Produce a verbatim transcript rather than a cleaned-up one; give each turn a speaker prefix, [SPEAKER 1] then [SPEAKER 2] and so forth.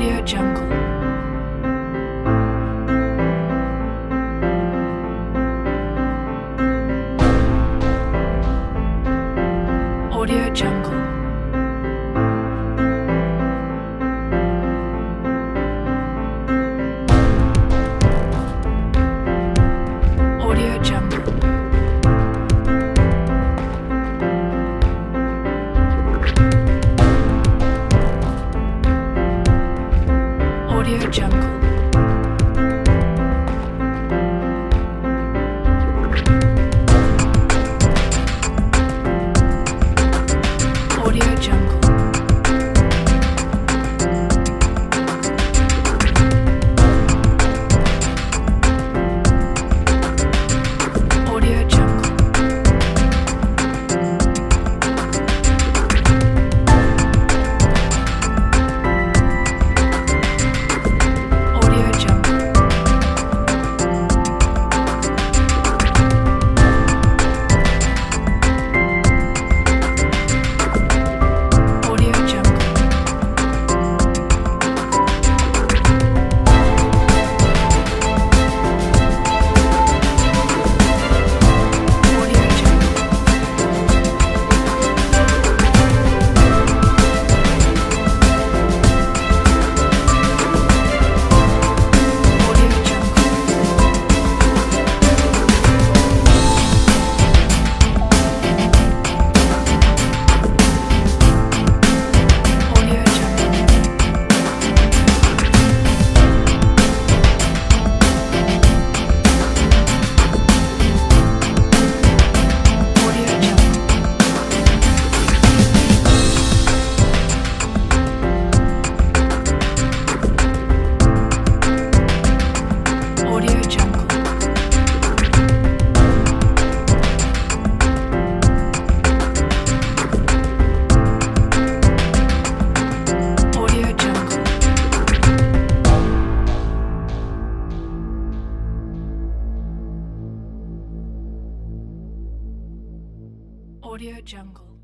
[SPEAKER 1] Audio Jungle. Audio Jungle. Audio Jungle. Audio Jungle. Audio Jungle. Audio Jungle. Audio Jungle. Audio Jungle. Audio Jungle. Audio Jungle. Audio Jungle. Audio Jungle. Audio Jungle. Audio Jungle. Audio Jungle.